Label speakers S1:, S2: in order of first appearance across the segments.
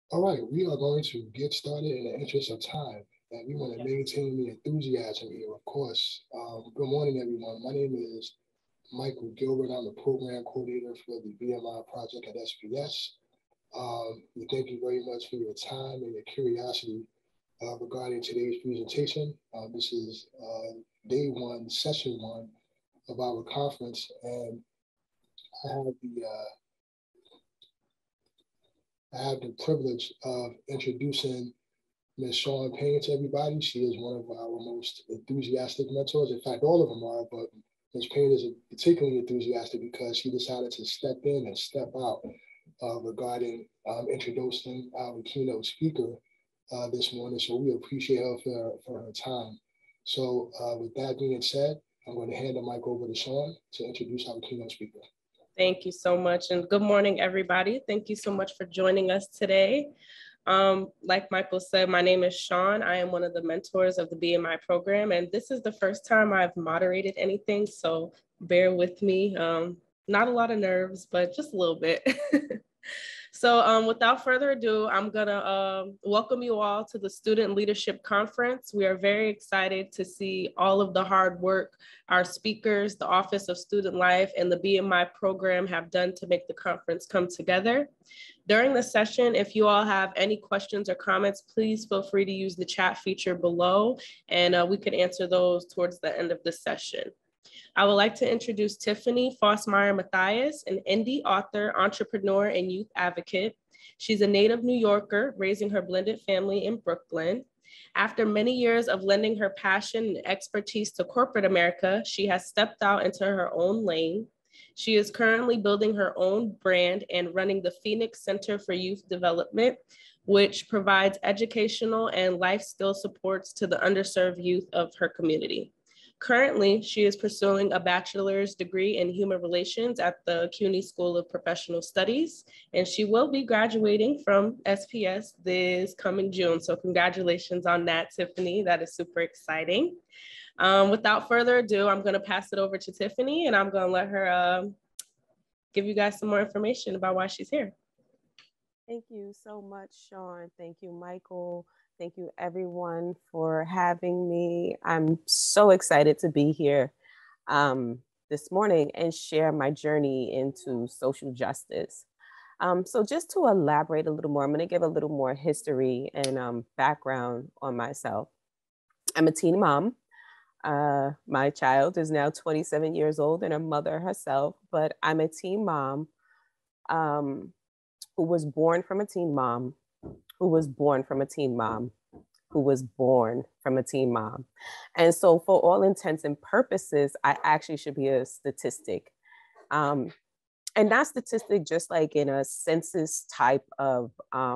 S1: All right, we are going to get started in the interest of time, and we want to maintain the enthusiasm here, of course. Good morning, everyone. My name is Michael Gilbert. I'm the program coordinator for the BMI project at SPS. We thank you very much for your time and your curiosity regarding today's presentation. This is day one, session one of our conference, and I have the privilege of introducing Ms. Shawn Payne to everybody. She is one of our most enthusiastic mentors. In fact, all of them are, but Ms. Payne is particularly enthusiastic because she decided to step in and step out regarding introducing our keynote speaker this morning. So we appreciate her for her time. So with that being said, I'm going to hand the mic over to Shawn to introduce our keynote speaker.
S2: Thank you so much. And good morning, everybody. Thank you so much for joining us today. Like Michael said, my name is Shawn. I am one of the mentors of the BMI program, and this is the first time I've moderated anything, so bear with me. Not a lot of nerves, but just a little bit. So without further ado, I'm gonna welcome you all to the Student Leadership Conference. We are very excited to see all of the hard work our speakers, the Office of Student Life, and the BMI program have done to make the conference come together. During the session, if you all have any questions or comments, please feel free to use the chat feature below, and we could answer those towards the end of the session. I would like to introduce Tiffany Mathias, an indie author, entrepreneur, and youth advocate. She's a native New Yorker, raising her blended family in Brooklyn. After many years of lending her passion and expertise to corporate America, she has stepped out into her own lane. She is currently building her own brand and running the Phoenix Center for Youth Development, which provides educational and life skill supports to the underserved youth of her community. Currently, she is pursuing a bachelor's degree in human relations at the CUNY School of Professional Studies, and she will be graduating from SPS this coming June. So congratulations on that, Tiffany. That is super exciting. Without further ado, I'm going to pass it over to Tiffany, and I'm going to let her give you guys some more information about why she's here.
S3: Thank you so much, Shawn. Thank you, Michael. Thank you, everyone, for having me. I'm so excited to be here this morning and share my journey into social justice. So just to elaborate a little more, I'm going to give a little more history and background on myself. I'm a teen mom. My child is now 27 years old and a mother herself, but I'm a teen mom who was born from a teen mom, who was born from a teen mom, who was born from a teen mom. And so for all intents and purposes, I actually should be a statistic. And not statistic just like in a census type of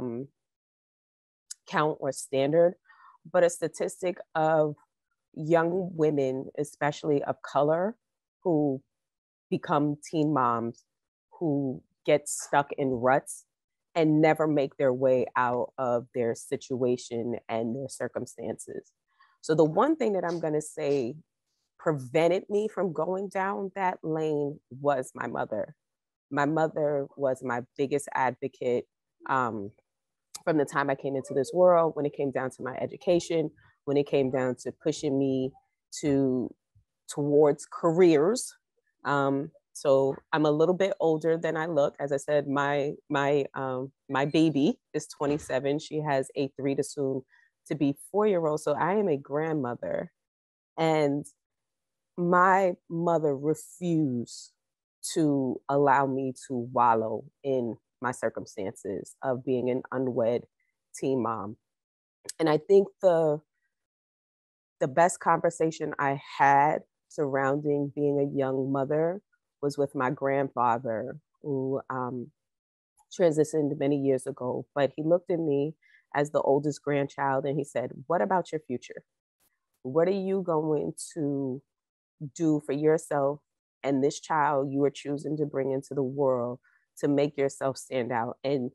S3: count or standard, but a statistic of young women, especially of color, who become teen moms, who get stuck in ruts and never make their way out of their situation and their circumstances. So the one thing that I'm going to say prevented me from going down that lane was my mother. My mother was my biggest advocate from the time I came into this world, when it came down to my education, when it came down to pushing me towards careers. So I'm a little bit older than I look. As I said, my baby is 27. She has a 3 to soon to be 4-year-old. So I am a grandmother, and my mother refused to allow me to wallow in my circumstances of being an unwed teen mom. And I think the best conversation I had surrounding being a young mother was with my grandfather, who transitioned many years ago. But he looked at me as the oldest grandchild and he said, "What about your future? What are you going to do for yourself and this child you are choosing to bring into the world to make yourself stand out?" And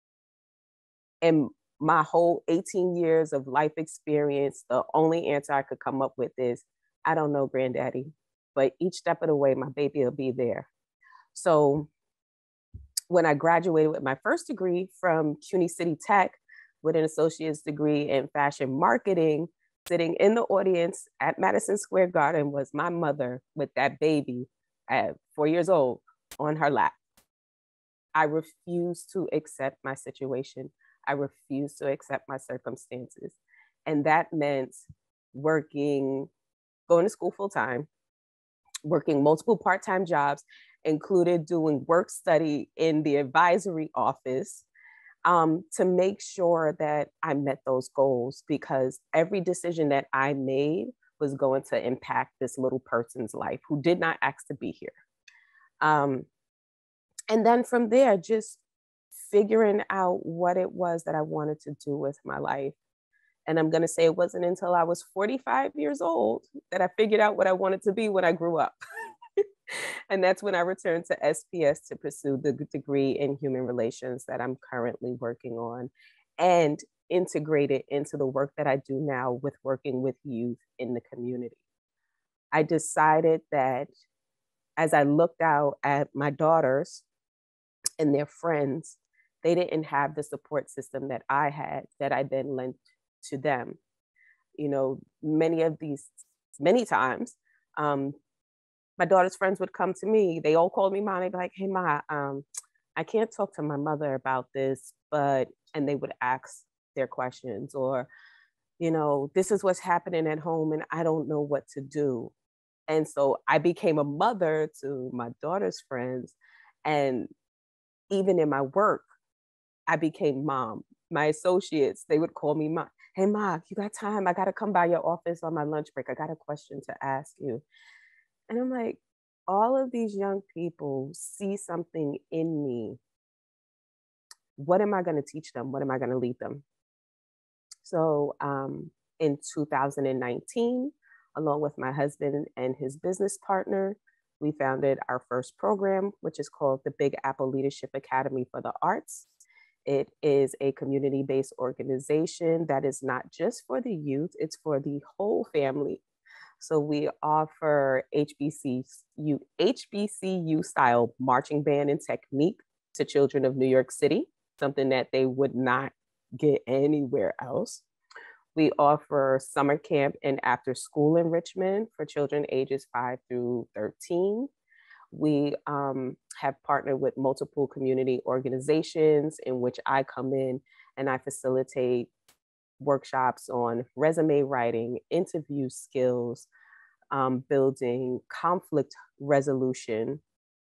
S3: my whole 18 years of life experience, the only answer I could come up with is, "I don't know, Granddaddy, but each step of the way, my baby will be there." So when I graduated with my first degree from CUNY City Tech with an associate's degree in fashion marketing, sitting in the audience at Madison Square Garden was my mother with that baby at 4 years old on her lap. I refused to accept my situation. I refused to accept my circumstances. And that meant going to school full time, working multiple part-time jobs, included doing work study in the advisory office, to make sure that I met those goals, because every decision that I made was going to impact this little person's life who did not ask to be here. And then from there, just figuring out what it was that I wanted to do with my life. And I'm going to say it wasn't until I was 45 years old that I figured out what I wanted to be when I grew up. And that's when I returned to SPS to pursue the degree in human relations that I'm currently working on, and integrate it into the work that I do now with working with youth in the community. I decided that as I looked out at my daughters and their friends, they didn't have the support system that I had, that I then lent to them. You know, many times, my daughter's friends would come to me. They all called me mom. They'd be like, hey, Ma, I can't talk to my mother about this, and they would ask their questions, or, you know, this is what's happening at home and I don't know what to do. And so I became a mother to my daughter's friends. And even in my work, I became mom. My associates, they would call me mom. Hey, Ma, you got time? I got to come by your office on my lunch break. I got a question to ask you. And I'm like, all of these young people see something in me. What am I going to teach them? What am I going to lead them? So in 2019, along with my husband and his business partner, we founded our first program, which is called the Big Apple Leadership Academy for the Arts. It is a community-based organization that is not just for the youth, it's for the whole family. So we offer HBCU style marching band and technique to children of New York City, something that they would not get anywhere else. We offer summer camp and after school enrichment for children ages 5 through 13. We have partnered with multiple community organizations in which I come in and I facilitate workshops on resume writing, interview skills, building conflict resolution.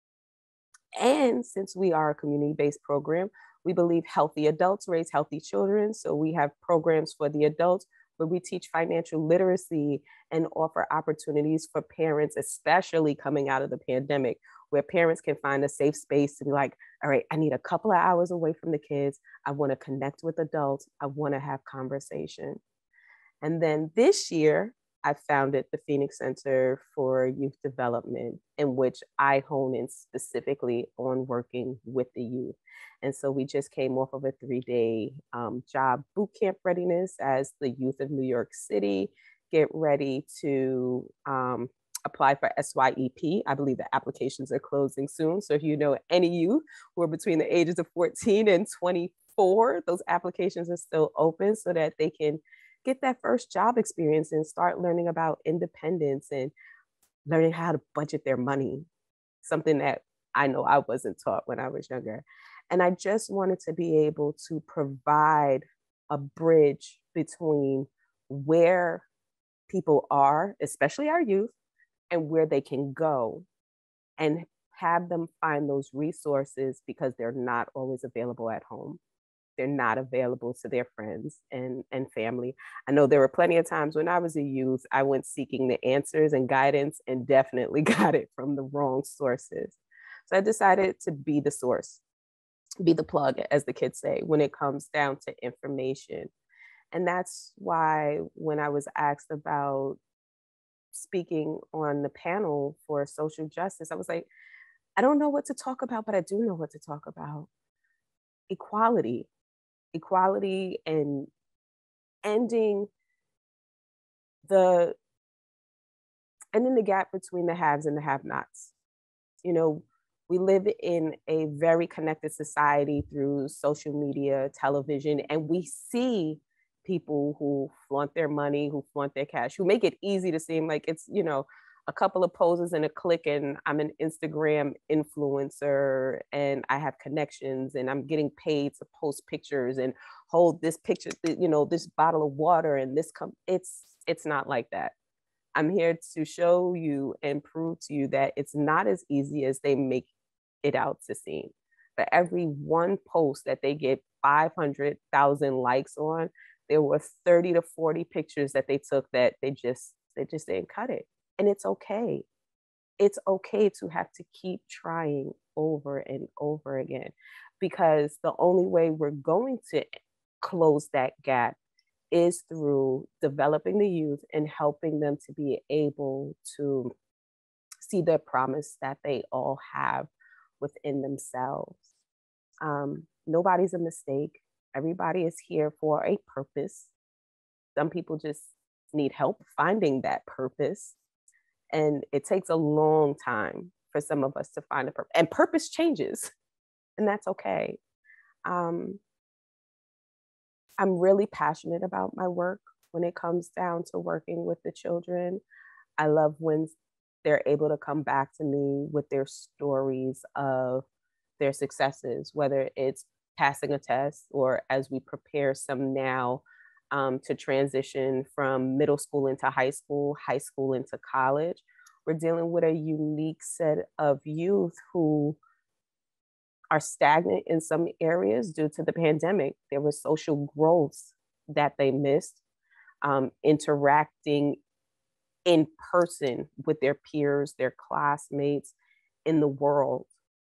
S3: And since we are a community-based program, we believe healthy adults raise healthy children. So we have programs for the adults where we teach financial literacy and offer opportunities for parents, especially coming out of the pandemic, where parents can find a safe space to be like, all right, I need a couple of hours away from the kids. I want to connect with adults. I want to have conversation. And then this year, I founded the Phoenix Center for Youth Development, in which I hone in specifically on working with the youth. And so we just came off of a 3-day job boot camp readiness as the youth of New York City get ready to apply for SYEP. I believe the applications are closing soon. So if you know any youth who are between the ages of 14 and 24, those applications are still open so that they can get that first job experience and start learning about independence and learning how to budget their money, something that I know I wasn't taught when I was younger. And I just wanted to be able to provide a bridge between where people are, especially our youth, and where they can go, and have them find those resources because they're not always available at home. They're not available to their friends and family. I know there were plenty of times when I was a youth, I went seeking the answers and guidance and definitely got it from the wrong sources. So I decided to be the source, be the plug, as the kids say, when it comes down to information. And that's why when I was asked about speaking on the panel for social justice, I was like, I don't know what to talk about, but I do know what to talk about. Equality and ending the gap between the haves and the have-nots. You know, We live in a very connected society through social media, television, and we see people who flaunt their money, who flaunt their cash, who make it easy to seem like it's, you know, a couple of poses and a click and I'm an Instagram influencer and I have connections and I'm getting paid to post pictures and hold this picture, you know, this bottle of water and this it's not like that. I'm here to show you and prove to you that it's not as easy as they make it out to seem. For every one post that they get 500,000 likes on, there were 30 to 40 pictures that they took that they just didn't cut it. And it's okay. It's okay to have to keep trying over and over again, because the only way we're going to close that gap is through developing the youth and helping them to be able to see the promise that they all have within themselves. Nobody's a mistake. Everybody is here for a purpose. Some people just need help finding that purpose. And it takes a long time for some of us to find a purpose. And purpose changes, and that's okay. I'm really passionate about my work when it comes down to working with the children. I love when they're able to come back to me with their stories of their successes, whether it's passing a test or as we prepare some now to transition from middle school into high school into college. We're dealing with a unique set of youth who are stagnant in some areas due to the pandemic. There was social growth that they missed, interacting in person with their peers, their classmates in the world.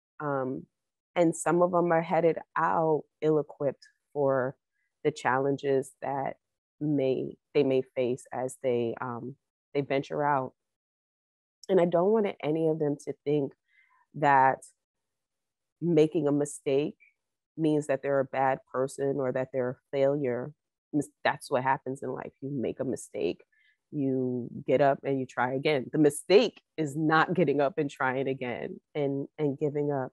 S3: And some of them are headed out ill-equipped for the challenges that they may face as they venture out. And I don't want any of them to think that making a mistake means that they're a bad person or that they're a failure. That's what happens in life. You make a mistake, you get up and you try again. The mistake is not getting up and trying again and giving up.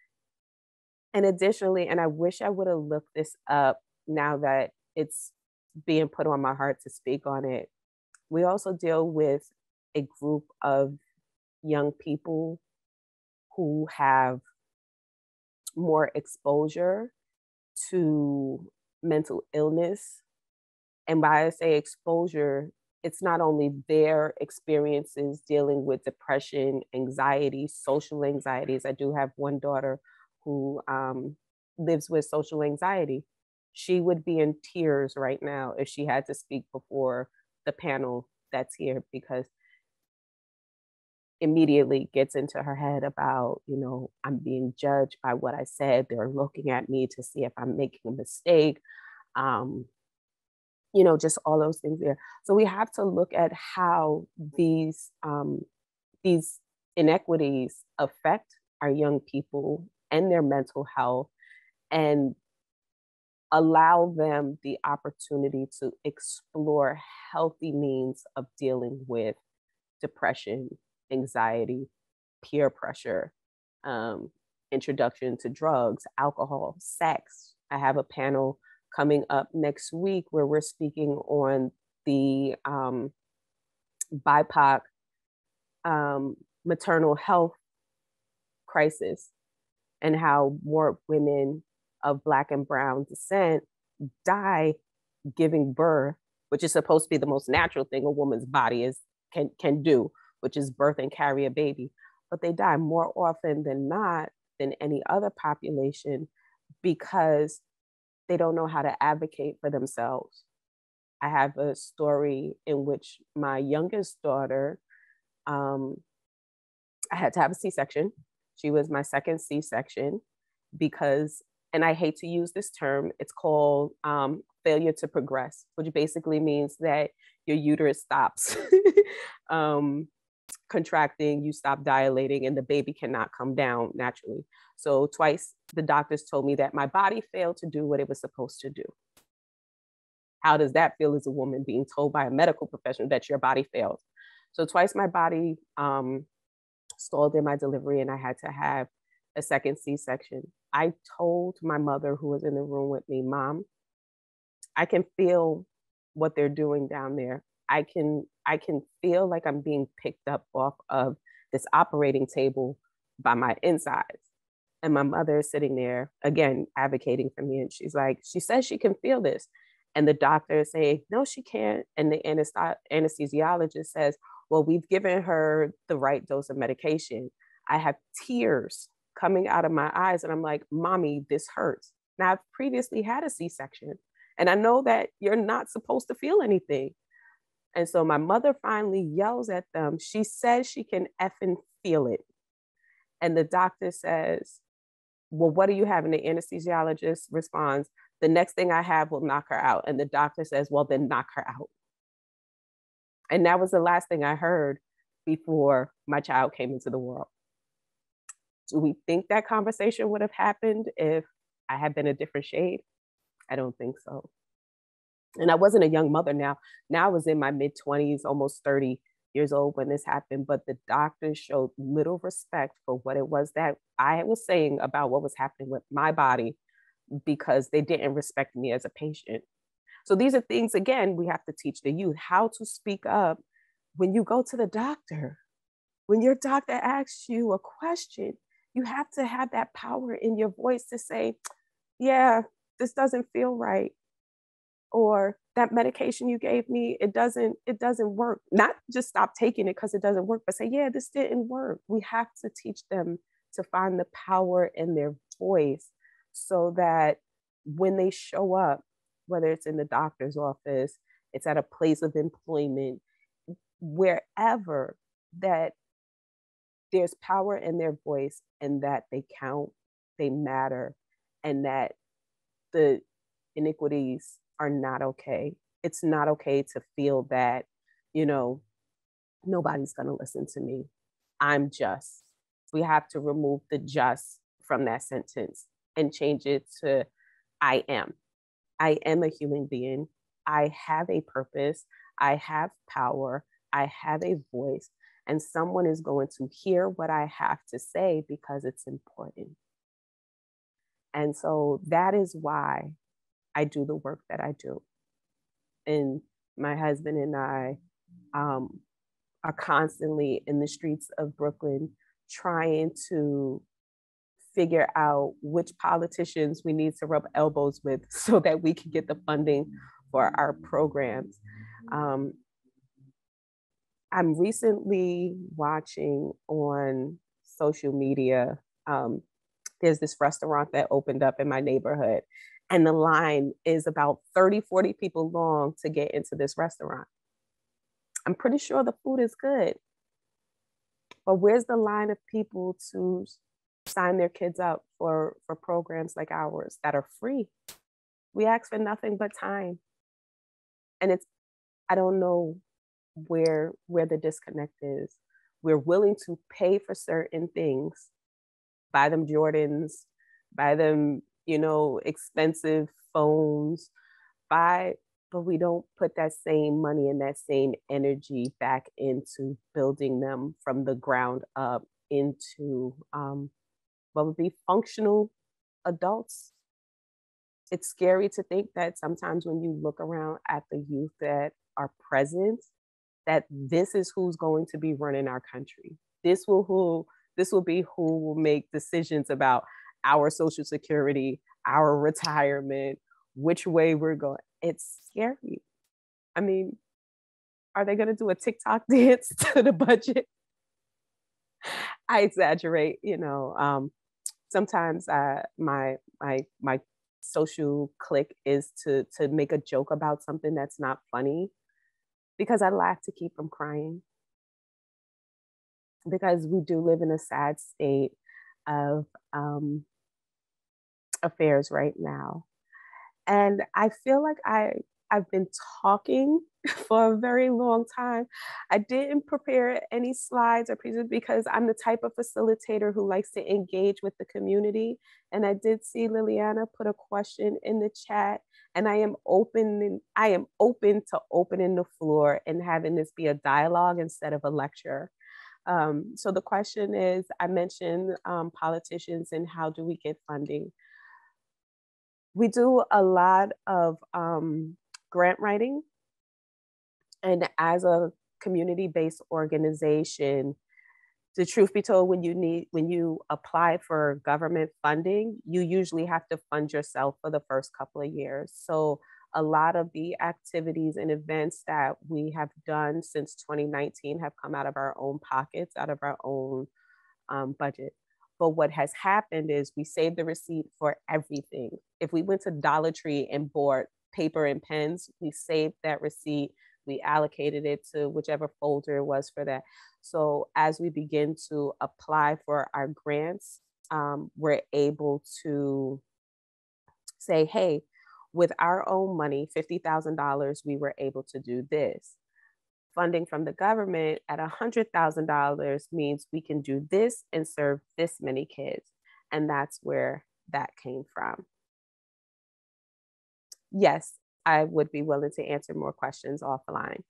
S3: And additionally, and I wish I would have looked this up now that it's being put on my heart to speak on it, we also deal with a group of young people who have more exposure to mental illness. And by I say exposure, it's not only their experiences dealing with depression, anxiety, social anxieties. I do have one daughter who lives with social anxiety. She would be in tears right now if she had to speak before the panel that's here, because immediately gets into her head about, you know, I'm being judged by what I said. They're looking at me to see if I'm making a mistake. You know, just all those things there. So we have to look at how these inequities affect our young people and their mental health, and allow them the opportunity to explore healthy means of dealing with depression, anxiety, peer pressure, introduction to drugs, alcohol, sex. I have a panel coming up next week where we're speaking on the BIPOC maternal health crisis and how more women of Black and Brown descent die giving birth, which is supposed to be the most natural thing a woman's body can do, which is birth and carry a baby. But they die more often than not than any other population because they don't know how to advocate for themselves. I have a story in which my youngest daughter, I had to have a C-section. She was my second C-section because, and I hate to use this term, it's called failure to progress, which basically means that your uterus stops contracting, you stop dilating, and the baby cannot come down naturally. So twice the doctors told me that my body failed to do what it was supposed to do. How does that feel as a woman being told by a medical professional that your body failed? So twice my body stalled in my delivery and I had to have a second C-section. I told my mother, who was in the room with me, Mom, I can feel what they're doing down there. I can feel like I'm being picked up off of this operating table by my insides. And my mother is sitting there, again, advocating for me. And she's like, she says she can feel this. And the doctor is saying, no, she can't. And the anesthesiologist says, well, we've given her the right dose of medication. I have tears coming out of my eyes. And I'm like, Mommy, this hurts. Now, I've previously had a C-section. And I know that you're not supposed to feel anything. And so my mother finally yells at them. She says she can effing feel it. And the doctor says, well, what do you have? And the anesthesiologist responds, the next thing I have will knock her out. And the doctor says, well, then knock her out. And that was the last thing I heard before my child came into the world. Do we think that conversation would have happened if I had been a different shade? I don't think so. And I wasn't a young mother now. Now I was in my mid-20s, almost 30 years old when this happened, but the doctors showed little respect for what it was that I was saying about what was happening with my body, because they didn't respect me as a patient. So these are things, again, we have to teach the youth how to speak up when you go to the doctor. When your doctor asks you a question, you have to have that power in your voice to say, yeah, this doesn't feel right. Or that medication you gave me, it doesn't work. Not just stop taking it because it doesn't work, but say, yeah, this didn't work. We have to teach them to find the power in their voice so that when they show up, whether it's in the doctor's office, it's at a place of employment, wherever, that there's power in their voice and that they count, they matter, and that the iniquities are not okay. It's not okay to feel that, nobody's going to listen to me. I'm just. We have to remove the just from that sentence and change it to I am. I am a human being. I have a purpose. I have power. I have a voice. And someone is going to hear what I have to say because it's important. And so that is why I do the work that I do. And my husband and I are constantly in the streets of Brooklyn trying to figure out which politicians we need to rub elbows with so that we can get the funding for our programs. I'm recently watching on social media, there's this restaurant that opened up in my neighborhood, and the line is about 30, 40 people long to get into this restaurant. I'm pretty sure the food is good, but where's the line of people to sign their kids up for programs like ours that are free? We ask for nothing but time. And I don't know where the disconnect is. We're willing to pay for certain things, buy them Jordans, buy them, expensive phones, but we don't put that same money and that same energy back into building them from the ground up into what would be functional adults. It's scary to think that sometimes when you look around at the youth that are present, that this is who's going to be running our country. This will be who will make decisions about our Social Security, our retirement, which way we're going. It's scary. I mean, are they going to do a TikTok dance to the budget? I exaggerate, sometimes my social clique is to make a joke about something that's not funny, because I laugh to keep from crying. Because we do live in a sad state of affairs right now. And I feel like I've been talking for a very long time. I didn't prepare any slides or presentations because I'm the type of facilitator who likes to engage with the community. And I did see Liliana put a question in the chat, and I am open to opening the floor and having this be a dialogue instead of a lecture. So the question is, I mentioned politicians and how do we get funding? We do a lot of grant writing. And as a community-based organization, the truth be told, when you apply for government funding, you usually have to fund yourself for the first couple of years. So a lot of the activities and events that we have done since 2019 have come out of our own pockets, out of our own budget. But what has happened is we saved the receipt for everything. If we went to Dollar Tree and bought paper and pens, we saved that receipt. We allocated it to whichever folder it was for that. So as we begin to apply for our grants, we're able to say, hey, with our own money, $50,000, we were able to do this. Funding from the government at $100,000 means we can do this and serve this many kids. And that's where that came from. Yes, I would be willing to answer more questions offline.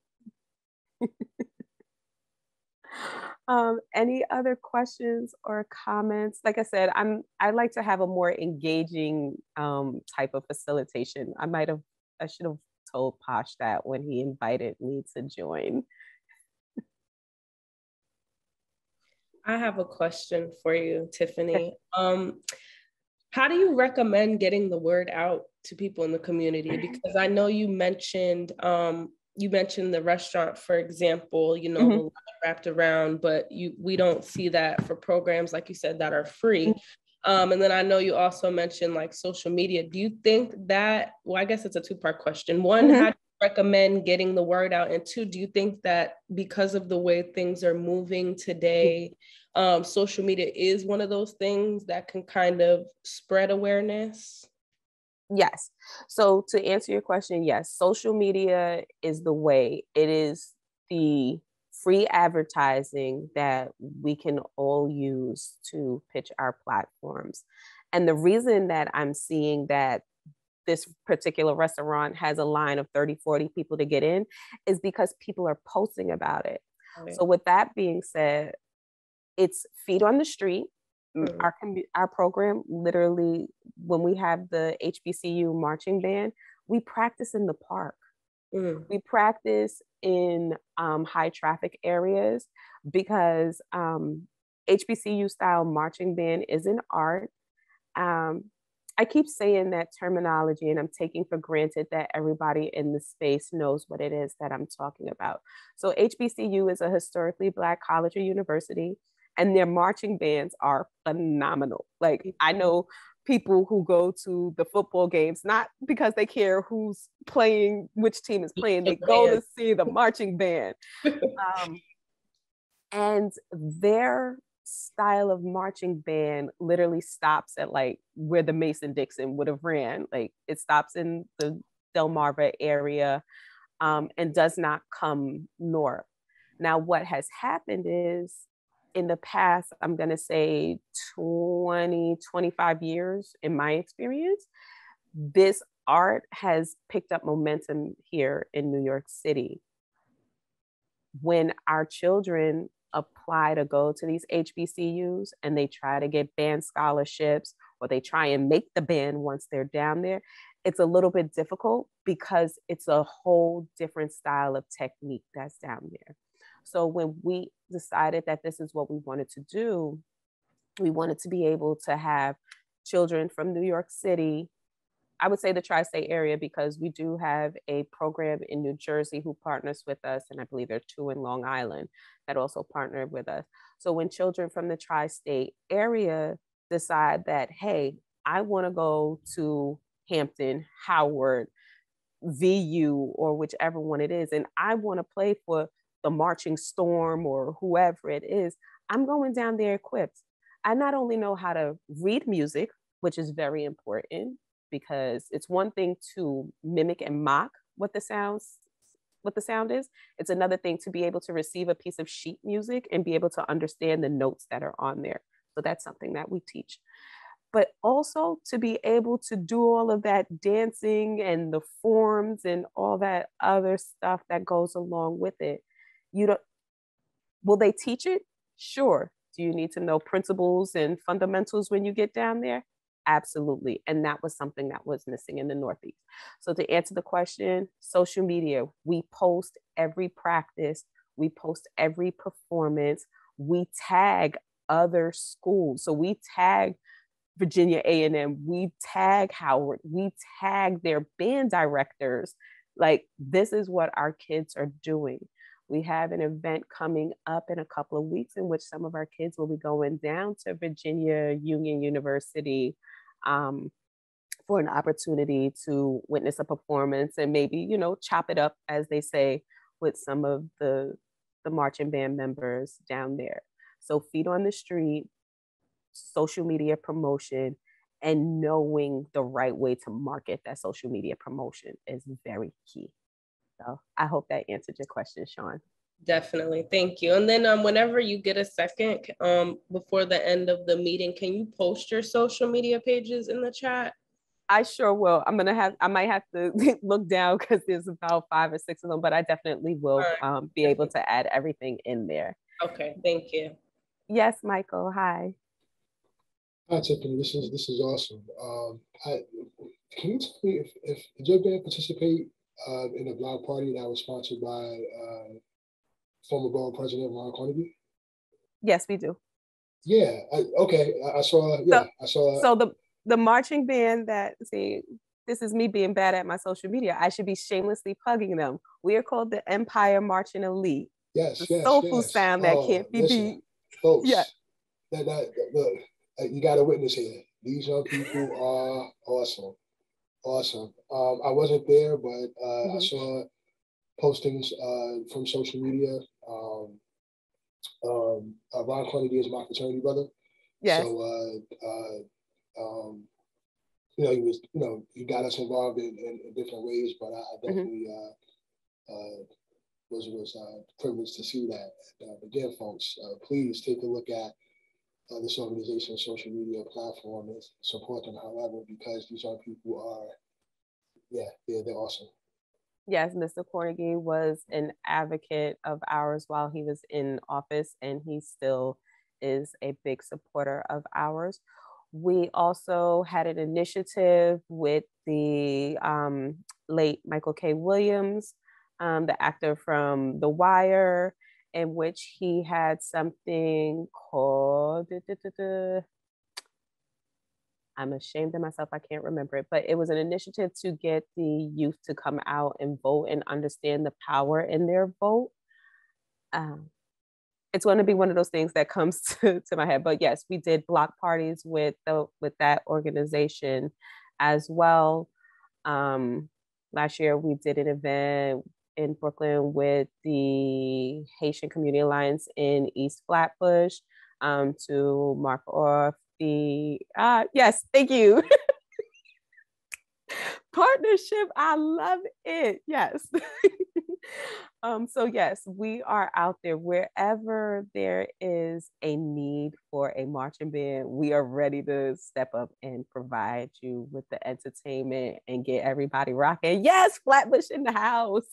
S3: Any other questions or comments? Like I said, I like to have a more engaging type of facilitation. I should have told Posh that when he invited me to join.
S2: I have a question for you, Tiffany. How do you recommend getting the word out to people in the community? Because I know you mentioned the restaurant, for example, you know, the line wrapped around, but we don't see that for programs, like you said, that are free. And then I know you also mentioned like social media. Do you think that, well, I guess it's a two-part question. One, how do you recommend getting the word out? And two, do you think that because of the way things are moving today, social media is one of those things that can kind of spread awareness?
S3: Yes. So to answer your question, yes, social media is the way. It is the free advertising that we can all use to pitch our platforms. And the reason that I'm seeing that this particular restaurant has a line of 30, 40 people to get in is because people are posting about it. Okay. So with that being said, it's feet on the street. Our program, literally, when we have the HBCU marching band, we practice in the park. We practice in high traffic areas because HBCU style marching band is an art. I keep saying that terminology, and I'm taking for granted that everybody in the space knows what it is that I'm talking about. So HBCU is a historically Black college or university, and their marching bands are phenomenal. Like, I know people who go to the football games, not because they care who's playing, which team is playing, they go to see the marching band. And their style of marching band literally stops at like where the Mason-Dixon would have ran. Like, it stops in the Delmarva area and does not come north. Now, what has happened is, in the past, I'm going to say 20, 25 years, in my experience, this art has picked up momentum here in New York City. When our children apply to go to these HBCUs and they try to get band scholarships, or they try and make the band once they're down there, it's a little bit difficult because it's a whole different style of technique that's down there. So when we decided that this is what we wanted to do, we wanted to be able to have children from New York City, I would say the tri-state area, because we do have a program in New Jersey who partners with us, and I believe there are 2 in Long Island that also partner with us. So when children from the tri-state area decide that, hey, I want to go to Hampton, Howard, VU, or whichever one it is, and I want to play for the Marching Storm or whoever it is, I'm going down there equipped. I not only know how to read music, which is very important, because it's one thing to mimic and mock what the sound is. It's another thing to be able to receive a piece of sheet music and be able to understand the notes that are on there. So that's something that we teach. But also to be able to do all of that dancing and the forms and all that other stuff that goes along with it. Will they teach it? Sure. Do you need to know principles and fundamentals when you get down there? Absolutely. And that was something that was missing in the Northeast. So to answer the question, social media, we post every practice, we post every performance, we tag other schools. So we tag Virginia A&M, we tag Howard, we tag their band directors. Like, this is what our kids are doing. We have an event coming up in a couple of weeks in which some of our kids will be going down to Virginia Union University for an opportunity to witness a performance and maybe, you know, chop it up, as they say, with some of the marching band members down there. So feet on the street, social media promotion, and knowing the right way to market that social media promotion is very key. So I hope that answered your question, Sean.
S2: Definitely. Thank you. And then whenever you get a second, before the end of the meeting, can you post your social media pages in the chat?
S3: I sure will. I might have to look down because there's about 5 or 6 of them, but I definitely will be able to add everything in there.
S2: Okay, thank you.
S3: Yes, Michael, hi.
S1: Hi, Tiffany, this is awesome. Can you tell me if did your band participate in a block party that was sponsored by former borough president Ron Carnegie?
S3: Yes, we do.
S1: Yeah. I saw. Yeah, I saw.
S3: So the marching band that, see, this is me being bad at my social media. I should be shamelessly plugging them. We are called the Empire Marching Elite.
S1: Yes,
S3: the soulful sound that can't be beat.
S1: Folks, yeah. Look, you got a witness here. These young people are awesome. Awesome. I wasn't there, but I saw postings from social media. Ron Carnegie is my fraternity brother.
S3: Yes.
S1: So, he was, he got us involved in different ways, but I definitely was privileged to see that. Again, folks, please take a look at this organization's social media platform and support them however, because these young people are, they're awesome.
S3: Yes, Mr. Carnegie was an advocate of ours while he was in office, and he still is a big supporter of ours. We also had an initiative with the late Michael K. Williams, the actor from The Wire, in which he had something called, I'm ashamed of myself, I can't remember it, but it was an initiative to get the youth to come out and vote and understand the power in their vote. It's going to be one of those things that comes to my head. But yes, we did block parties with that organization as well. Last year, we did an event in Brooklyn with the Haitian Community Alliance in East Flatbush to mark off the, yes, thank you. Partnership, I love it, yes. So yes, we are out there wherever there is a need for a marching band. We are ready to step up and provide you with the entertainment and get everybody rocking. Yes, Flatbush in the house.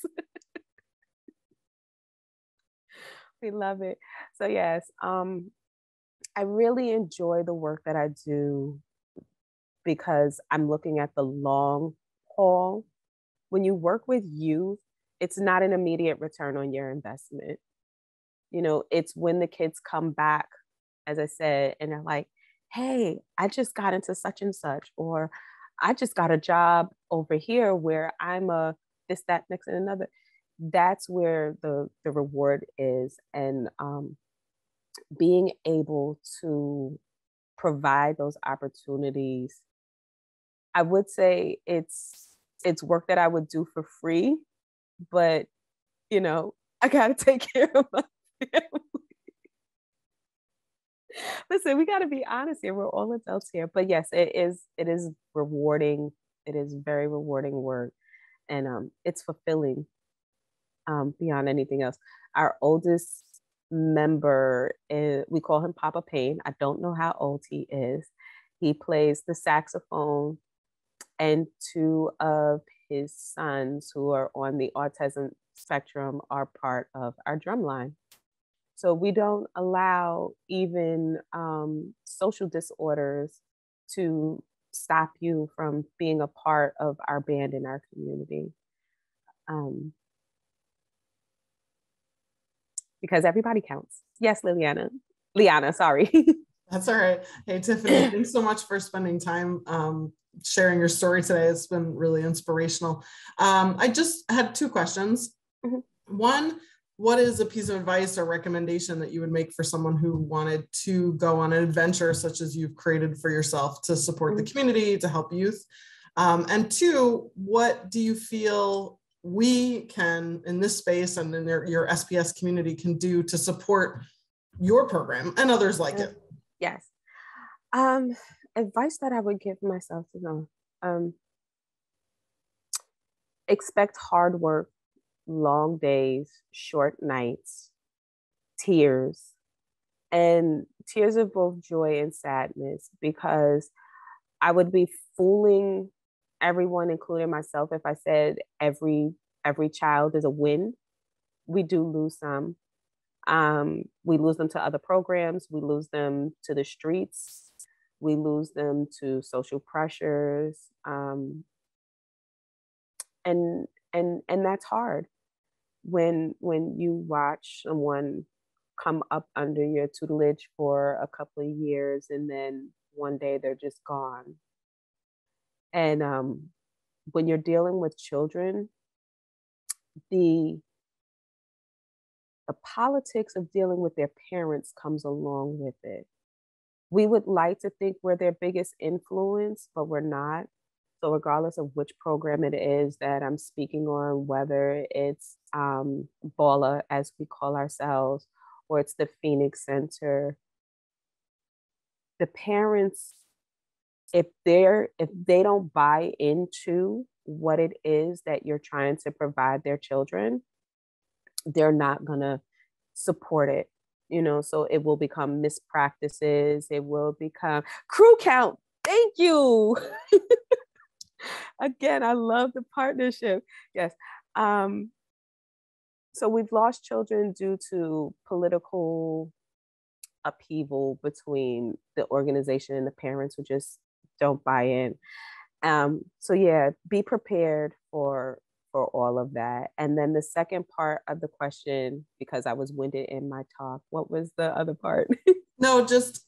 S3: We love it. So yes, I really enjoy the work that I do because I'm looking at the long haul. When you work with youth, it's not an immediate return on your investment. It's when the kids come back, as I said, and they're like, hey, I just got into such and such, or I just got a job over here where I'm a this, that, next, and another. That's where the reward is. And being able to provide those opportunities, I would say it's work that I would do for free, but I gotta take care of my family. Listen, we gotta be honest here. We're all adults here, but yes, it is rewarding. It is very rewarding work, and it's fulfilling beyond anything else. Our oldest member we call him Papa Payne. I don't know how old he is. He plays the saxophone, and 2 of his sons who are on the autism spectrum are part of our drum line. So we don't allow even social disorders to stop you from being a part of our band in our community. Because everybody counts. Yes, Liana, sorry.
S4: That's all right. Hey, Tiffany, thanks so much for spending time sharing your story today. It's been really inspirational. I just had two questions. Mm-hmm. One, what is a piece of advice or recommendation that you would make for someone who wanted to go on an adventure such as you've created for yourself to support the community, to help youth? And two, what do you feel we can, in this space and in your SPS community, can do to support your program and others like it?
S3: Yes. Advice that I would give myself to know, expect hard work, long days, short nights, tears, and tears of both joy and sadness, because I would be fooling everyone, including myself, if I said every child is a win. We do lose some. We lose them to other programs. We lose them to the streets. We lose them to social pressures. And that's hard when you watch someone come up under your tutelage for a couple of years and then one day they're just gone. And when you're dealing with children, the politics of dealing with their parents comes along with it. We would like to think we're their biggest influence, but we're not. So regardless of which program it is that I'm speaking on, whether it's BALA, as we call ourselves, or it's the Phoenix Center, the parents, if they don't buy into what it is that you're trying to provide their children, they're not gonna support it, so it will become mispractices. It will become crew count. Thank you. Again, I love the partnership. Yes. So we've lost children due to political upheaval between the organization and the parents who just don't buy in. So yeah, be prepared for all of that. And then the second part of the question, because I was winded in my talk, what was the other part?
S4: No, just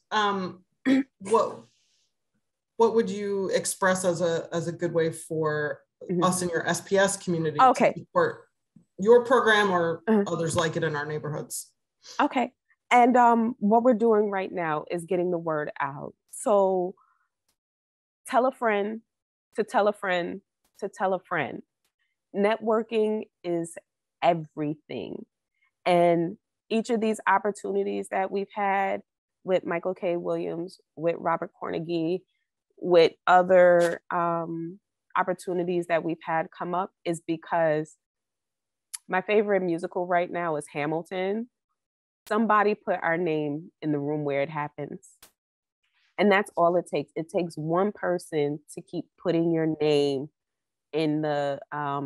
S4: what would you express as a good way for us in your SPS community to support your program or others like it in our neighborhoods?
S3: Okay. And what we're doing right now is getting the word out. So tell a friend to tell a friend to tell a friend. Networking is everything. And each of these opportunities that we've had with Michael K. Williams, with Robert Carnegie, with other opportunities that we've had come up is because my favorite musical right now is Hamilton. Somebody put our name in the room where it happens. And that's all it takes. It takes one person to keep putting your name in the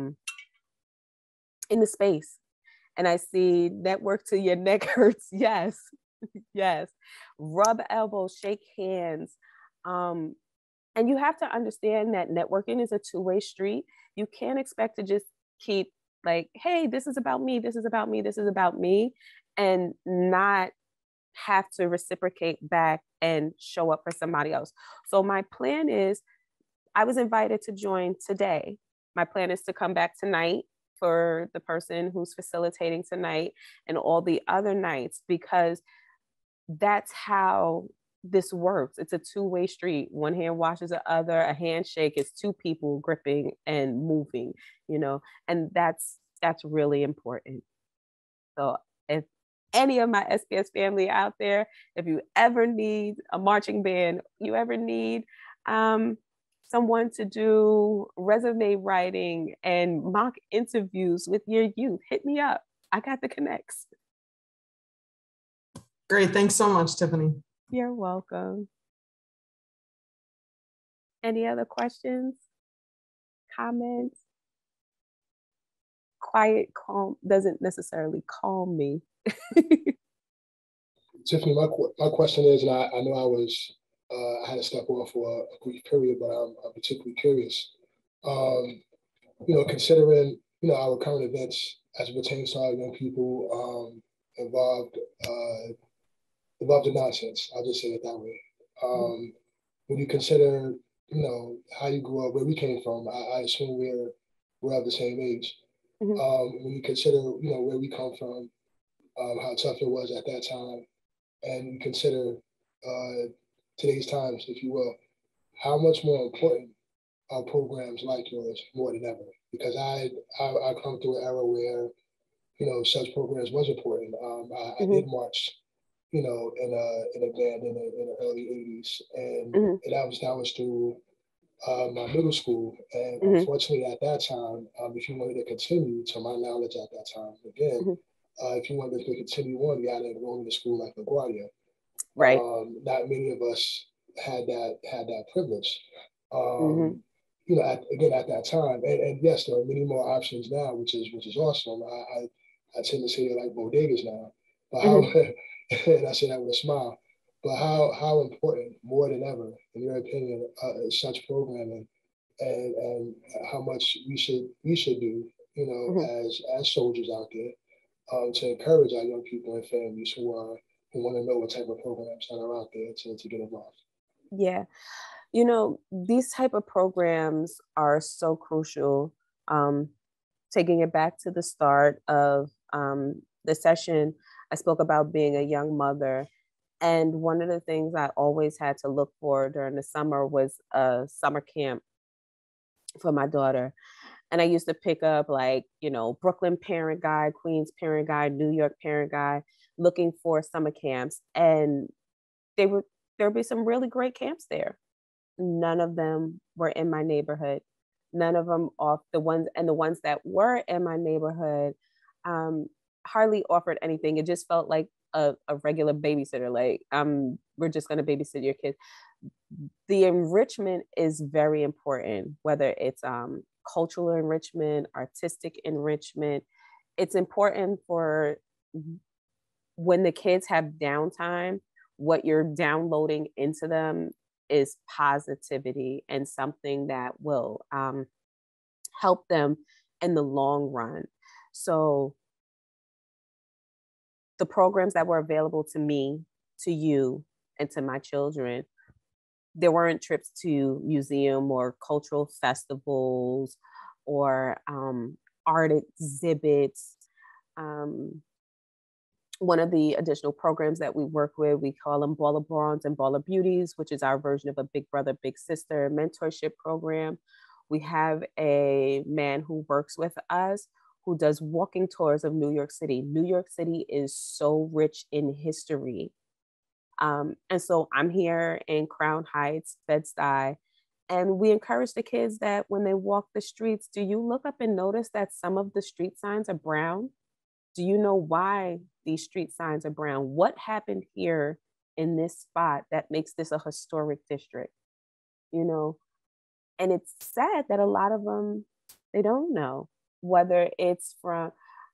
S3: space. And I see network till your neck hurts. Yes. Yes. Rub elbows, shake hands. And you have to understand that networking is a two-way street. You can't expect to just keep like, hey, this is about me, this is about me, this is about me, and not have to reciprocate back and show up for somebody else. So my plan is, I was invited to join today. My plan is to come back tonight for the person who's facilitating tonight and all the other nights, because that's how this works. It's a two-way street. One hand washes the other. A handshake is two people gripping and moving, and that's really important. So if any of my SPS family out there, if you ever need a marching band, you ever need someone to do resume writing and mock interviews with your youth, hit me up. I got the connects.
S4: Great. Thanks so much, Tiffany.
S3: You're welcome. Any other questions? Comments? Quiet, calm doesn't necessarily calm me.
S1: Tiffany, my question is, and I know I had to step off for a brief period, but I'm particularly curious. Considering our current events as it pertains to our young people involved in nonsense. I'll just say it that way. When you consider, how you grew up, where we came from, I assume we're of the same age. When you consider, where we come from, how tough it was at that time, and you consider today's times, if you will, how much more important are programs like yours more than ever? Because I come through an era where such programs was important. I did march, in a band in the early '80s, and that was through my middle school. And unfortunately, at that time, if you wanted to continue, to my knowledge at that time, again, if you wanted to continue on, you had to enroll in a school like LaGuardia.
S3: Right.
S1: Not many of us had that privilege. At that time, and yes, there are many more options now, which is awesome. I tend to say like bodegas now, but how, and I say that with a smile. But how important, more than ever, in your opinion, is such programming, and how much we should do, as soldiers out there, to encourage our young people and families who want to know what type of programs that are out there to get involved.
S3: Yeah. These type of programs are so crucial. Taking it back to the start of the session, I spoke about being a young mother. And one of the things I always had to look for during the summer was a summer camp for my daughter. And I used to pick up Brooklyn Parent Guide, Queens Parent Guide, New York Parent Guide, looking for summer camps. And there'd be some really great camps there. None of them were in my neighborhood. None of them the ones that were in my neighborhood hardly offered anything. It just felt like a regular babysitter. Like, we're just going to babysit your kids. The enrichment is very important, whether it's cultural enrichment, artistic enrichment. It's important for when the kids have downtime, what you're downloading into them is positivity and something that will help them in the long run. So the programs that were available to me, to you, and to my children, there weren't trips to museum or cultural festivals or art exhibits. One of the additional programs that we work with, we call them Baller Bronze and Baller Beauties, which is our version of a Big Brother, Big Sister mentorship program. We have a man who works with us who does walking tours of New York City. New York City is so rich in history. And so I'm here in Crown Heights, Bed-Stuy, and we encourage the kids that when they walk the streets, do you look up and notice that some of the street signs are brown? Do you know why these street signs are brown? What happened here in this spot that makes this a historic district? And it's sad that a lot of them, they don't know, whether it's from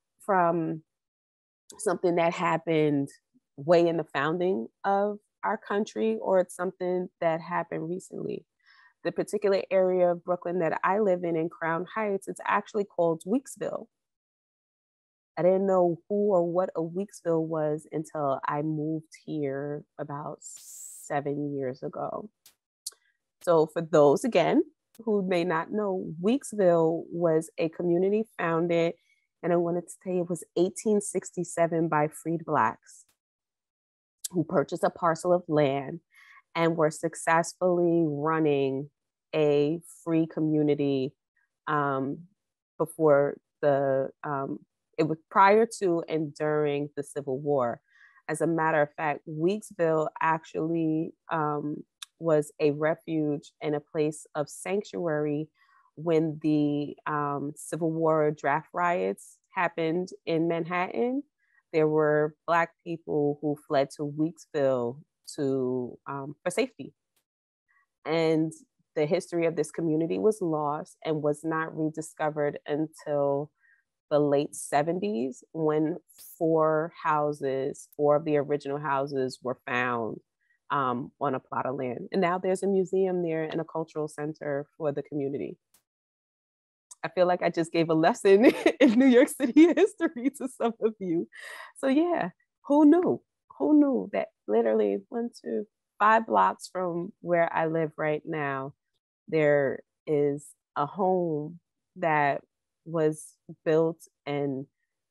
S3: something that happened way in the founding of our country, or it's something that happened recently. The particular area of Brooklyn that I live in Crown Heights, it's actually called Weeksville. I didn't know who or what a Weeksville was until I moved here about 7 years ago. So for those, again, who may not know, Weeksville was a community founded, and I wanted to say it was 1867 by freed Blacks who purchased a parcel of land and were successfully running a free community before it was prior to and during the Civil War. As a matter of fact, Weeksville actually was a refuge and a place of sanctuary when the Civil War draft riots happened in Manhattan. There were Black people who fled to Weeksville for safety. And the history of this community was lost and was not rediscovered until the late 70s when four of the original houses were found on a plot of land. And now there's a museum there and a cultural center for the community. I feel like I just gave a lesson in New York City history to some of you. So yeah, who knew? Who knew that literally 5 blocks from where I live right now, there is a home that was built and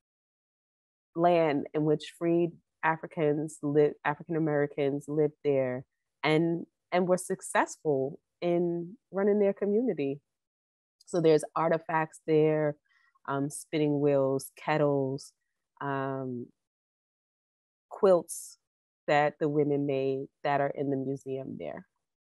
S3: land in which freed African Americans lived there and were successful in running their community. So there's artifacts there, spinning wheels, kettles, quilts that the women made that are in the museum there.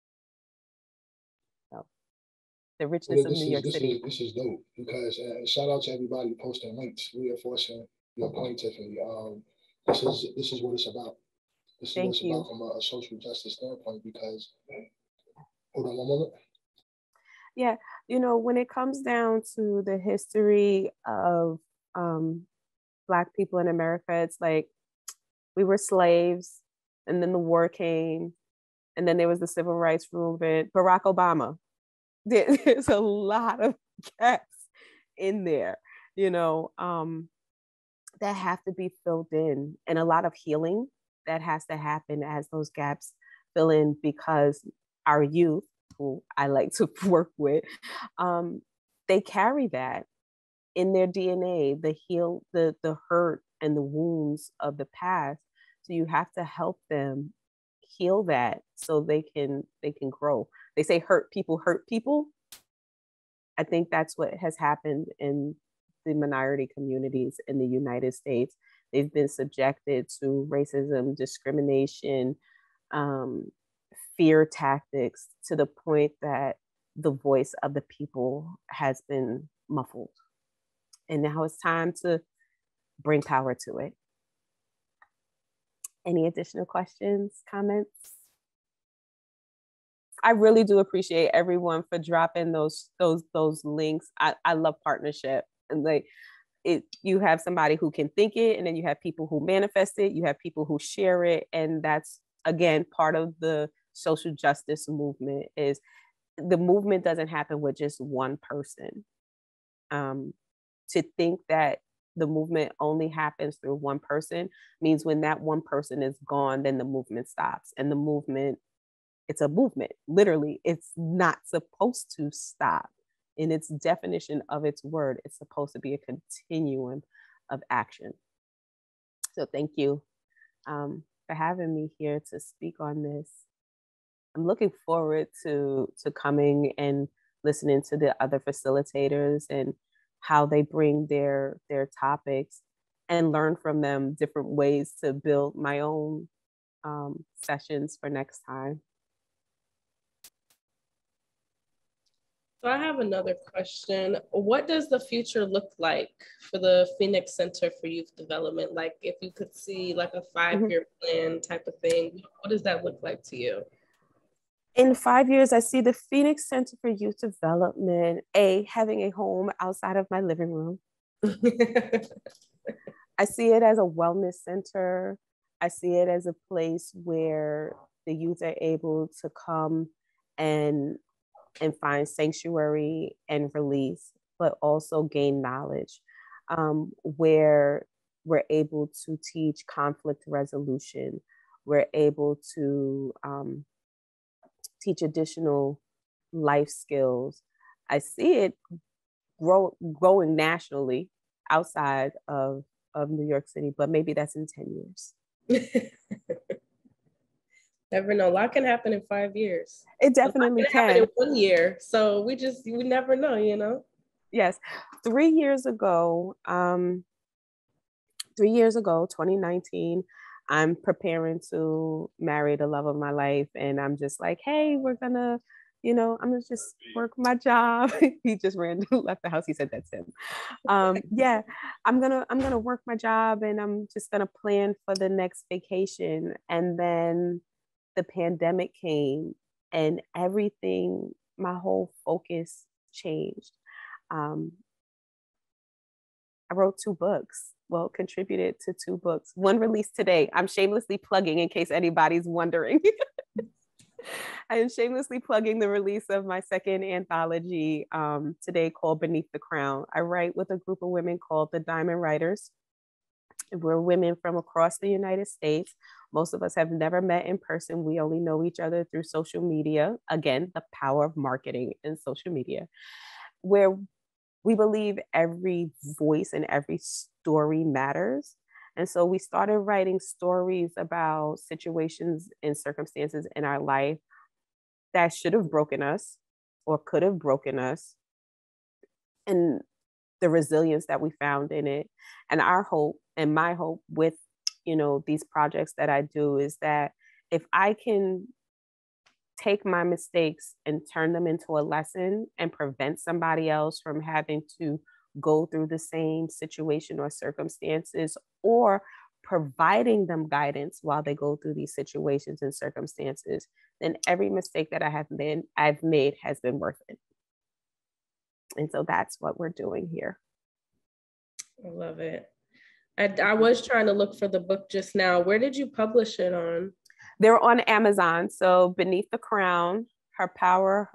S3: So the richness of New York City.
S1: This is dope because shout out to everybody posting links, reinforcing your point, Tiffany. This is what it's about. This is what it's about from a social justice standpoint because, hold on one moment.
S3: Yeah, when it comes down to the history of Black people in America, it's like we were slaves, and then the war came, and then there was the civil rights movement. Barack Obama. There's a lot of gaps in there, that have to be filled in, and a lot of healing that has to happen as those gaps fill in, because our youth, who I like to work with, they carry that in their DNA, the hurt and the wounds of the past. So you have to help them heal that so they can grow. They say hurt people hurt people. I think that's what has happened in the minority communities in the United States. They've been subjected to racism, discrimination, fear tactics, to the point that the voice of the people has been muffled. And now it's time to bring power to it. Any additional questions, comments? I really do appreciate everyone for dropping those links. I love partnership, and you have somebody who can think it, and then you have people who manifest it, you have people who share it, and that's again part of the social justice movement. Is the movement doesn't happen with just one person. To think that the movement only happens through one person means when that one person is gone, then the movement stops. And the movement, it's a movement. Literally, it's not supposed to stop. In its definition of its word, it's supposed to be a continuum of action. So thank you for having me here to speak on this. I'm looking forward to coming and listening to the other facilitators and how they bring their topics, and learn from them different ways to build my own sessions for next time.
S2: So I have another question. What does the future look like for the Phoenix Center for Youth Development? Like if you could see like a 5-year plan type of thing, what does that look like to you?
S3: In 5 years, I see the Phoenix Center for Youth Development, having a home outside of my living room. I see it as a wellness center. I see it as a place where the youth are able to come and find sanctuary and release, but also gain knowledge, where we're able to teach conflict resolution. We're able to teach additional life skills. I see it growing nationally outside of New York City, but maybe that's in 10 years.
S2: Never know. A lot can happen in 5 years.
S3: It definitely can.
S2: Happen in 1 year. So we never know,
S3: Yes. 3 years ago, 2019, I'm preparing to marry the love of my life. And I'm just like, hey, we're gonna, I'm gonna just work my job. He just left the house. He said that's him. Yeah, I'm gonna work my job, and I'm just gonna plan for the next vacation. And then the pandemic came, and everything, my whole focus changed. I I wrote 2 books. Well, contributed to 2 books. One released today. I'm shamelessly plugging in case anybody's wondering. I am shamelessly plugging the release of my second anthology today called Beneath the Crown. I write with a group of women called the Diamond Writers. We're women from across the United States. Most of us have never met in person. We only know each other through social media. Again, the power of marketing and social media, where we believe every voice and every story matters. And so we started writing stories about situations and circumstances in our life that should have broken us or could have broken us, and the resilience that we found in it. And our hope and my hope with, these projects that I do is that if I can take my mistakes and turn them into a lesson and prevent somebody else from having to go through the same situation or circumstances, or providing them guidance while they go through these situations and circumstances, then every mistake that I've made has been worth it. And so that's what we're doing here.
S2: I love it. I was trying to look for the book just now. Where did you publish it on?
S3: They're on Amazon. So Beneath the Crown, Her Power,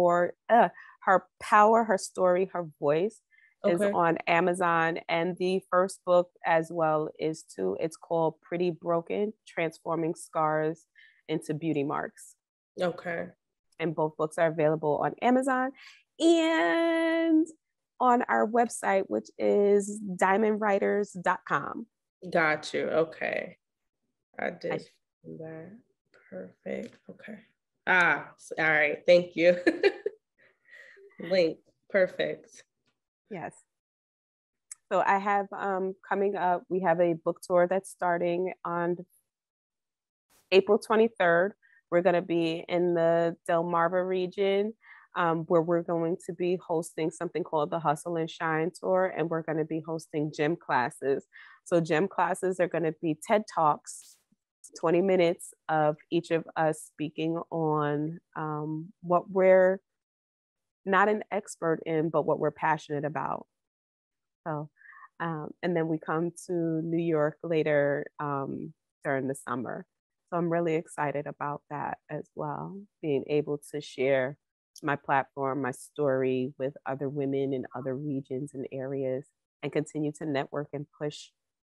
S3: Her Story, Her Voice is on Amazon. And the first book as well is too. It's called Pretty Broken, Transforming Scars into Beauty Marks.
S2: Okay.
S3: And both books are available on Amazon and on our website, which is diamondwriters.com.
S2: Got you. Okay. I did that. Perfect. Okay. All right. Thank you. Link. Perfect.
S3: Yes. So I have coming up, we have a book tour that's starting on April 23rd. We're going to be in the Delmarva region, where we're going to be hosting something called the Hustle and Shine Tour, and we're going to be hosting gym classes. So gym classes are going to be TED Talks, 20 minutes of each of us speaking on what we're not an expert in, but what we're passionate about. So, and then we come to New York later during the summer. So I'm really excited about that as well, being able to share my platform, my story with other women in other regions and areas, and continue to network and push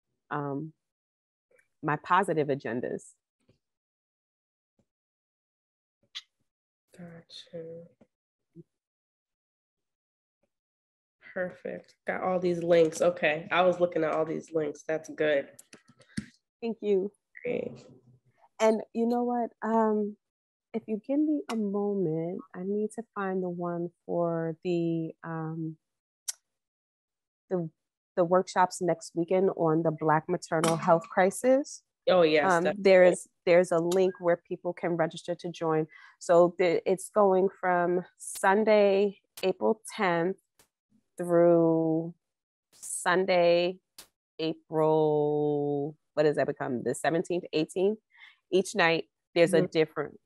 S3: my positive agendas.
S2: Gotcha. Perfect. Got all these links. Okay. I was looking at all these links. That's good.
S3: Thank you.
S2: Great.
S3: And you know what? If you give me a moment, I need to find the one for the workshops next weekend on the Black maternal health crisis.
S2: Oh yes.
S3: There's a link where people can register to join. So it's going from Sunday, April 10th through Sunday, April, what does that become? The 17th, 18th. Each night there's a different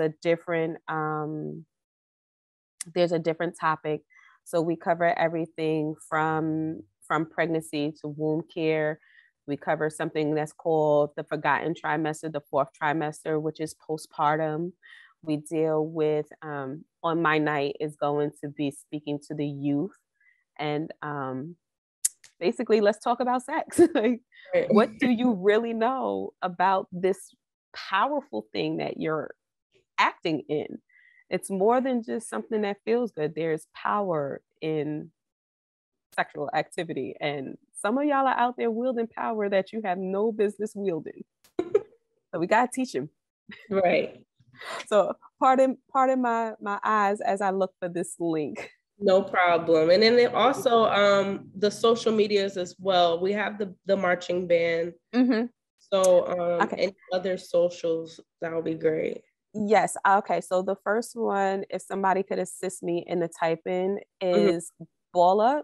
S3: topic. So we cover everything from pregnancy to womb care. We cover something that's called the forgotten trimester, the 4th trimester, which is postpartum. We deal with, on my night is going to be speaking to the youth, and basically let's talk about sex. Like, what do you really know about this powerful thing that you're acting in? It's more than just something that feels good. There's power in sexual activity, and some of y'all are out there wielding power that you have no business wielding. So we gotta teach them.
S2: Right.
S3: So pardon my eyes as I look for this link.
S2: No problem. And then also the social medias as well. We have the marching band. Mm-hmm. So any other socials, that would be great.
S3: Yes. Okay. So the first one, if somebody could assist me in the type-in, is BALA,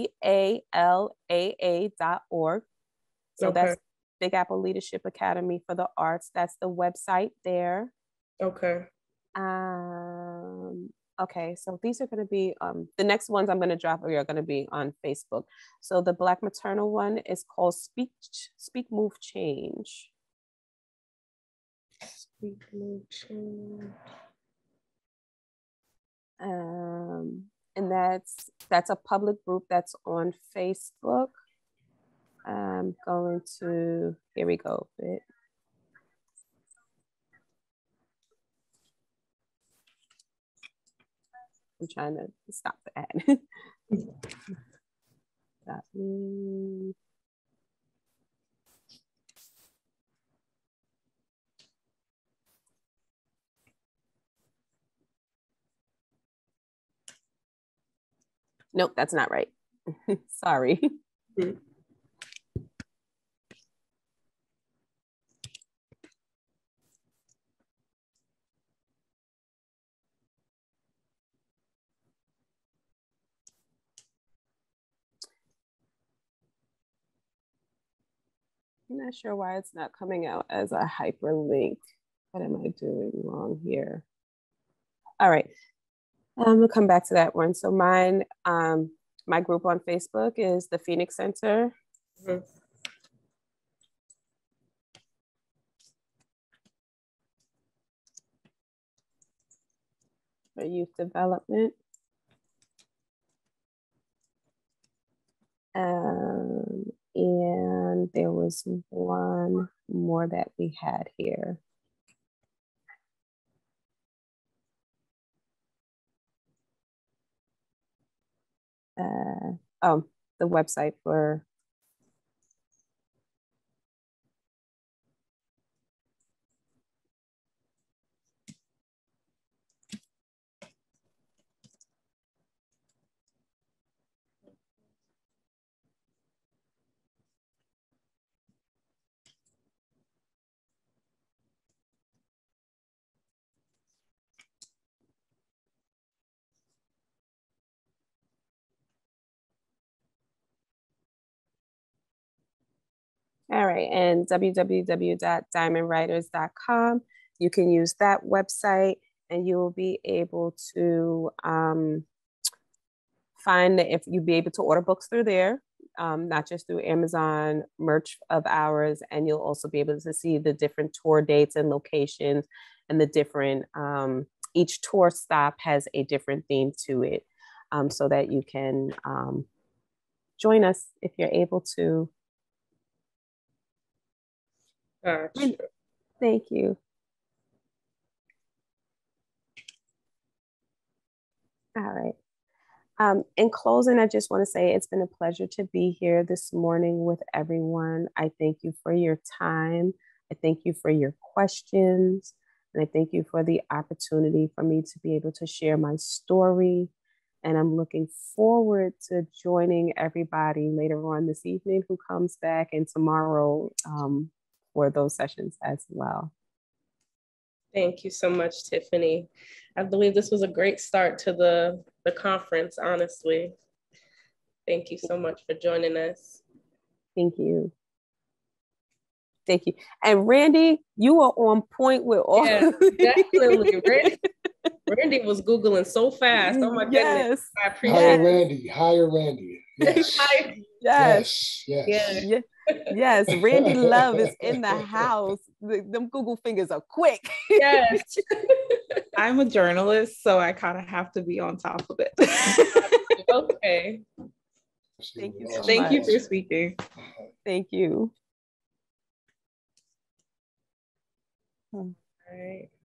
S3: BALAA.org. So that's Big Apple Leadership Academy for the Arts. That's the website there.
S2: Okay.
S3: Okay, so these are going to be, the next ones I'm going to drop are going to be on Facebook. So the Black maternal one is called Speak, Move, Change.
S2: Speak, Move, Change.
S3: And that's a public group that's on Facebook. I'm going to, here we go. I'm trying to stop the ad. Nope, that's not right. Sorry. I'm not sure why it's not coming out as a hyperlink. What am I doing wrong here? All right, we'll come back to that one. So mine, my group on Facebook is the Phoenix Center. Mm-hmm. For youth development. And there was one more that we had here. Oh, the website for all right, and www.diamondwriters.com. You can use that website and you will be able to find if you'll be able to order books through there, not just through Amazon merch of ours, and you'll also be able to see the different tour dates and locations and the different, each tour stop has a different theme to it, so that you can join us if you're able to.
S2: Gotcha.
S3: Thank you. All right. In closing, I just want to say it's been a pleasure to be here this morning with everyone. I thank you for your time. I thank you for your questions. And I thank you for the opportunity for me to be able to share my story. And I'm looking forward to joining everybody later on this evening who comes back and tomorrow for those sessions as well.
S2: Thank you so much, Tiffany. I believe this was a great start to the conference, honestly. Thank you so much for joining us.
S3: Thank you. Thank you. And Randy, you are on point with all.
S2: Yeah, definitely. Randy was Googling so fast. Oh my goodness. I appreciate
S1: it. Hire Randy. Yes.
S3: Yes. Yes. Randy Love is in the house. Them Google fingers are quick.
S2: Yes.
S5: I'm a journalist, so I kind of have to be on top of it.
S2: Okay.
S3: Thank you so much.
S5: Thank you for speaking.
S3: Thank you.
S2: All right.